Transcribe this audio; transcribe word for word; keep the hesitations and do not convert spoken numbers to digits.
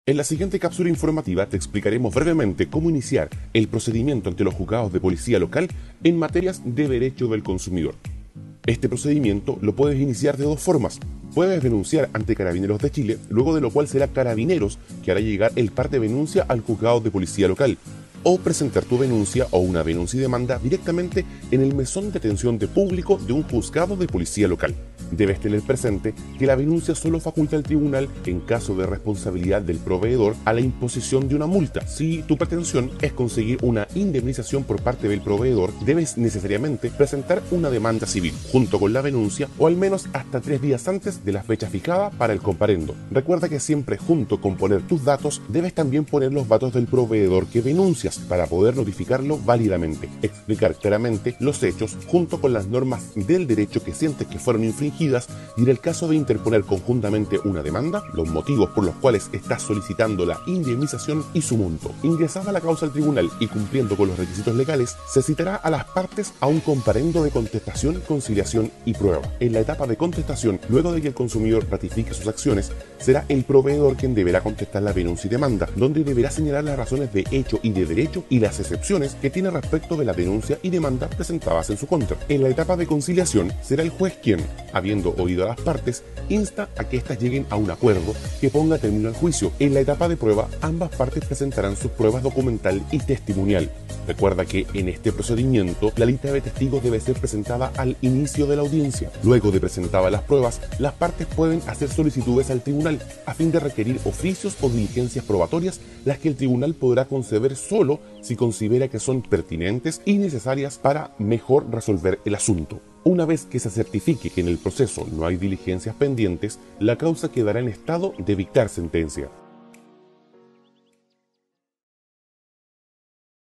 En la siguiente cápsula informativa te explicaremos brevemente cómo iniciar el procedimiento ante los juzgados de policía local en materias de derecho del consumidor. Este procedimiento lo puedes iniciar de dos formas. Puedes denunciar ante Carabineros de Chile, luego de lo cual será Carabineros que hará llegar el parte de denuncia al juzgado de policía local, o presentar tu denuncia o una denuncia y demanda directamente en el mesón de atención de público de un juzgado de policía local. Debes tener presente que la denuncia solo faculta al tribunal en caso de responsabilidad del proveedor a la imposición de una multa. Si tu pretensión es conseguir una indemnización por parte del proveedor, debes necesariamente presentar una demanda civil junto con la denuncia o al menos hasta tres días antes de la fecha fijada para el comparendo. Recuerda que siempre junto con poner tus datos, debes también poner los datos del proveedor que denuncias para poder notificarlo válidamente, explicar claramente los hechos junto con las normas del derecho que sientes que fueron infringidas y en el caso de interponer conjuntamente una demanda, los motivos por los cuales estás solicitando la indemnización y su monto. Ingresada la causa al tribunal y cumpliendo con los requisitos legales, se citará a las partes a un comparendo de contestación, conciliación y prueba. En la etapa de contestación, luego de que el consumidor ratifique sus acciones, será el proveedor quien deberá contestar la denuncia y demanda, donde deberá señalar las razones de hecho y de derecho y las excepciones que tiene respecto de la denuncia y demanda presentadas en su contra. En la etapa de conciliación, será el juez quien, habiendo oído a las partes, insta a que éstas lleguen a un acuerdo que ponga término al juicio. En la etapa de prueba, ambas partes presentarán sus pruebas documental y testimonial. Recuerda que en este procedimiento, la lista de testigos debe ser presentada al inicio de la audiencia. Luego de presentadas las pruebas, las partes pueden hacer solicitudes al tribunal a fin de requerir oficios o diligencias probatorias, las que el tribunal podrá conceder solo si considera que son pertinentes y necesarias para mejor resolver el asunto. Una vez que se certifique que en el proceso no hay diligencias pendientes, la causa quedará en estado de dictar sentencia.